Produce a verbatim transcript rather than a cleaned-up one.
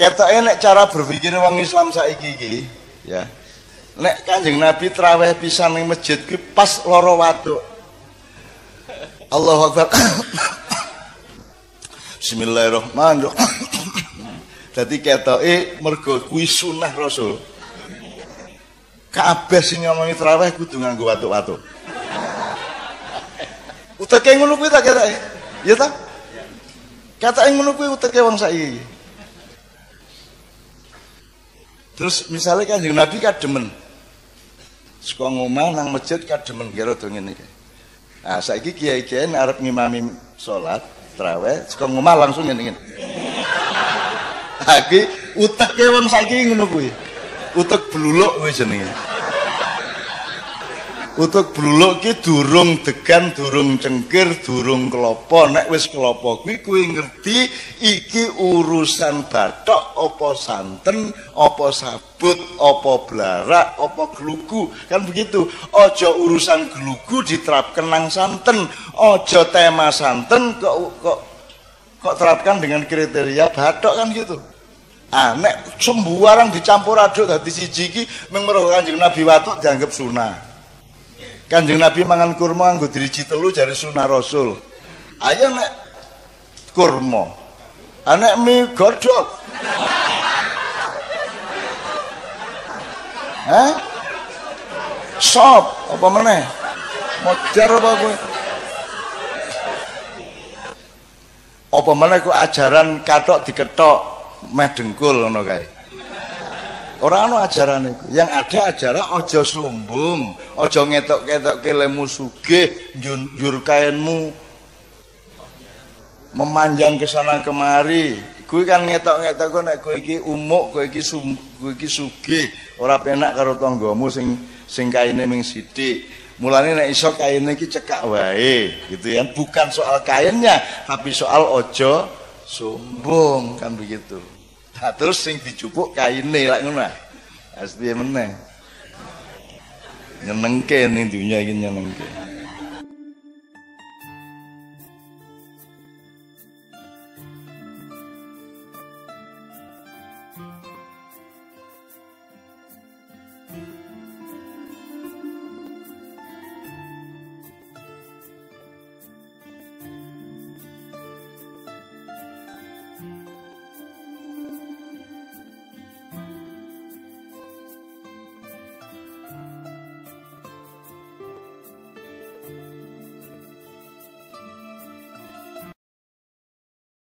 ketoke nek cara berpikir wong Islam saiki iki ya. Nek Kanjeng Nabi traweh pisan ning masjid ki pas loro waduk. Allahu Akbar. Bismillahirrahmanirrahim. Dadi ketoke mergo kuwi sunah Rasul. Kabeh sing ngomongi traweh kudu nganggo waduk-waduk. Uteke ngono kuwi ta ketoke? Ya ta? Ketoke ngono kuwi uteke wong saiki. Terus misalnya Kanjeng Nabi kademen saka ngomah nang masjid kademen kira do ngene iki. Nah, saiki kiai-kiai arep ngimami salat traweh saka ngomah langsung ngene-ngene. Ha iki uteke wong saiki ngono kuwi. Utek bluluk kuwi jenenge. Utek bluluk ki durung degan, durung cengkir, durung klopo. Nek wis klopo kuwi kuwi ngerti iki urusan bathok apa santen, apa sabut, apa blarak, apa glugu. Kan begitu. Aja urusan glugu diterapkan nang santen, aja tema santen kok kok kok terapkan dengan kriteria bathok kan gitu. Ah nek sembarang dicampur aduk dadi siji iki mung mergo Kanjeng Nabi watuk dianggap sunah. Kanjeng Nabi mangan kurma nggo driji telu jare sunah Rasul. Ayo nek kurma. Anek mie godhog. Hah? Sop apa meneh? Modar apa kowe? Apa meneh kok ajaran katok diketok meh dengkul ngono kae. Ora ana ajaran iku. Yang ada ajaran aja sombong, aja ngetok-ketokke lemu sugih, njur kainmu memanjang ke sana kemari. Kuwi kan ngetok-ngetok kok nek kowe iki umuk, kowe iki kowe iki sugih, ora penak karo tanggamu sing sing kaine ming sithik. Mulane nek iso kaine iki cekak wae, gitu ya. Bukan soal kainnya, tapi soal aja sombong kan begitu. Nah, terus sing dicupuk kaine lak ngono. Asli meneh. Nyenengke ning dunya iki nyenengke.